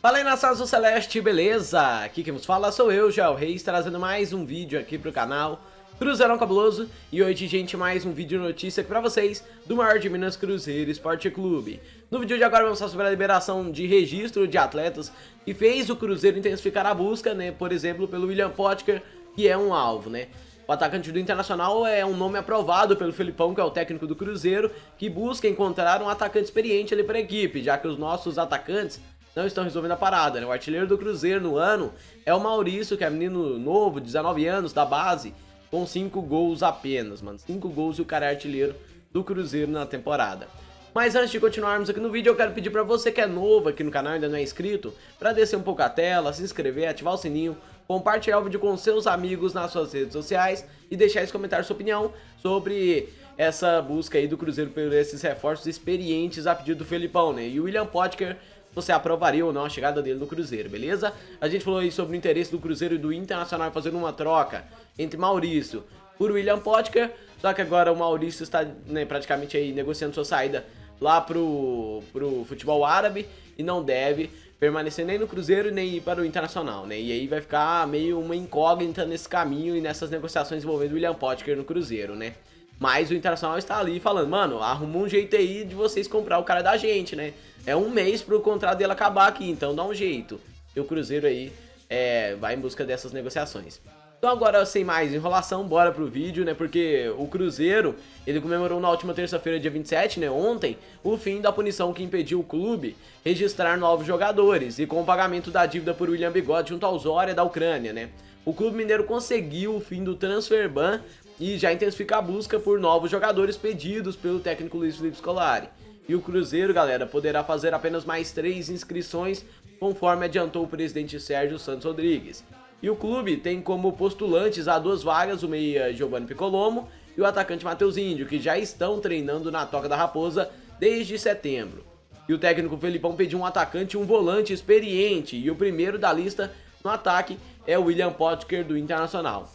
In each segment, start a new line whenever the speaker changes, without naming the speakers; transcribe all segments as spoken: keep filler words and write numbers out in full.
Fala aí, nação azul celeste, beleza? Aqui quem vos fala sou eu, Gel Reis, trazendo mais um vídeo aqui pro canal Cruzeirão Cabuloso. E hoje, gente, mais um vídeo notícia aqui pra vocês do maior de Minas, Cruzeiro Esporte Clube. No vídeo de agora vamos falar sobre a liberação de registro de atletas que fez o Cruzeiro intensificar a busca, né? Por exemplo, pelo William Potker, que é um alvo, né? O atacante do Internacional é um nome aprovado pelo Felipão, que é o técnico do Cruzeiro, que busca encontrar um atacante experiente ali para a equipe, já que os nossos atacantes não estão resolvendo a parada, né? O artilheiro do Cruzeiro no ano é o Maurício, que é menino novo, dezenove anos, da base, com cinco gols apenas, mano. cinco gols e o cara é artilheiro do Cruzeiro na temporada. Mas antes de continuarmos aqui no vídeo, eu quero pedir pra você que é novo aqui no canal e ainda não é inscrito, pra descer um pouco a tela, se inscrever, ativar o sininho, compartilhar o vídeo com seus amigos nas suas redes sociais e deixar esse comentário sua opinião sobre essa busca aí do Cruzeiro por esses reforços experientes a pedido do Felipão, né? E o William Potker, você aprovaria ou não a chegada dele no Cruzeiro, beleza? A gente falou aí sobre o interesse do Cruzeiro e do Internacional fazendo uma troca entre Maurício por William Potker, só que agora o Maurício está, né, praticamente aí negociando sua saída lá pro, pro futebol árabe e não deve permanecer nem no Cruzeiro nem ir para o Internacional, né? E aí vai ficar meio uma incógnita nesse caminho e nessas negociações envolvendo o William Potker no Cruzeiro, né? Mas o Internacional está ali falando, mano, arruma um jeito aí de vocês comprar o cara da gente, né? É um mês pro contrato dele acabar aqui, então dá um jeito. E o Cruzeiro aí é, vai em busca dessas negociações. Então agora, sem mais enrolação, bora pro vídeo, né? Porque o Cruzeiro, ele comemorou na última terça-feira, dia vinte e sete, né? Ontem, o fim da punição que impediu o clube registrar novos jogadores e com o pagamento da dívida por William Bigode junto ao Zorya da Ucrânia, né? O clube mineiro conseguiu o fim do transfer ban e já intensifica a busca por novos jogadores pedidos pelo técnico Luiz Felipe Scolari. E o Cruzeiro, galera, poderá fazer apenas mais três inscrições, conforme adiantou o presidente Sérgio Santos Rodrigues. E o clube tem como postulantes a duas vagas o meia Giovanni Piccolomo e o atacante Matheus Índio, que já estão treinando na Toca da Raposa desde setembro. E o técnico Felipão pediu um atacante e um volante experiente, e o primeiro da lista no ataque é o William Potker do Internacional.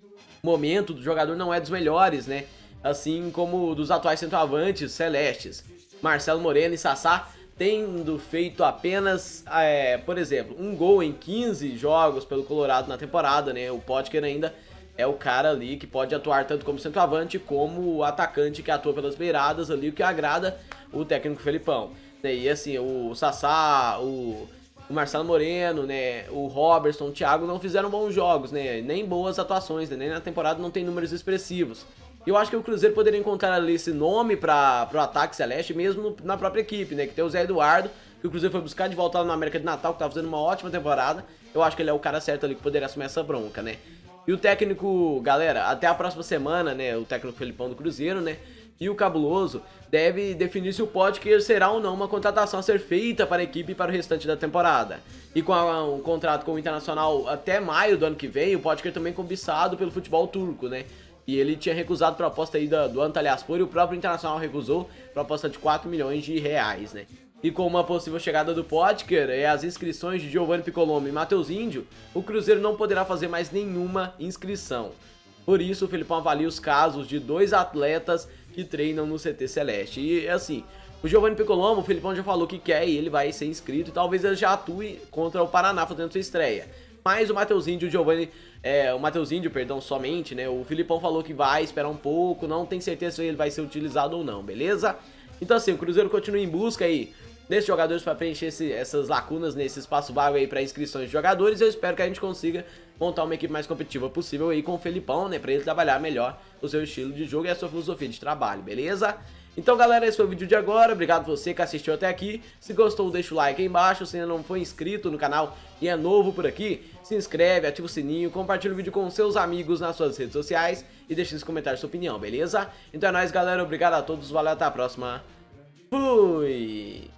O momento do jogador não é dos melhores, né? Assim como dos atuais centroavantes celestes. Marcelo Moreno e Sassá tendo feito apenas, é, por exemplo, um gol em quinze jogos pelo Colorado na temporada, né? O Potker ainda é o cara ali que pode atuar tanto como centroavante como o atacante que atua pelas beiradas ali, o que agrada o técnico Felipão. E assim, o Sassá, o, o Marcelo Moreno, né? O Robertson, o Thiago não fizeram bons jogos, né? Nem boas atuações, né? Nem na temporada não tem números expressivos. Eu acho que o Cruzeiro poderia encontrar ali esse nome para o ataque celeste, mesmo na própria equipe, né? Que tem o Zé Eduardo, que o Cruzeiro foi buscar de volta lá na América de Natal, que tá fazendo uma ótima temporada. Eu acho que ele é o cara certo ali que poderia assumir essa bronca, né? E o técnico, galera, até a próxima semana, né? O técnico Felipão do Cruzeiro, né? E o Cabuloso deve definir se o Potker será ou não uma contratação a ser feita para a equipe para o restante da temporada. E com a, um contrato com o Internacional até maio do ano que vem, o Potker também cobiçado pelo futebol turco, né? E ele tinha recusado proposta aí do, do Antalyaspor e o próprio Internacional recusou proposta de quatro milhões de reais, né? E com uma possível chegada do Potker e as inscrições de Giovanni Piccolomo e Matheus Índio, o Cruzeiro não poderá fazer mais nenhuma inscrição. Por isso, o Felipão avalia os casos de dois atletas que treinam no C T Celeste. E assim, o Giovanni Piccolomo, o Felipão já falou que quer e ele vai ser inscrito e talvez ele já atue contra o Paraná fazendo sua estreia. Mas o Matheus Índio, o Giovanni, é, o Matheus Índio, perdão, somente, né? O Felipão falou que vai esperar um pouco, não tem certeza se ele vai ser utilizado ou não, beleza? Então assim, o Cruzeiro continua em busca aí desses jogadores para preencher esse, essas lacunas nesse espaço vago aí para inscrições de jogadores. Eu espero que a gente consiga montar uma equipe mais competitiva possível aí com o Felipão, né? Para ele trabalhar melhor o seu estilo de jogo e a sua filosofia de trabalho, beleza? Então galera, esse foi o vídeo de agora, obrigado você que assistiu até aqui. Se gostou, deixa o like aí embaixo, se ainda não foi inscrito no canal e é novo por aqui, se inscreve, ativa o sininho, compartilha o vídeo com seus amigos nas suas redes sociais e deixa nos comentários sua opinião, beleza? Então é nóis galera, obrigado a todos, valeu, até a próxima, fui!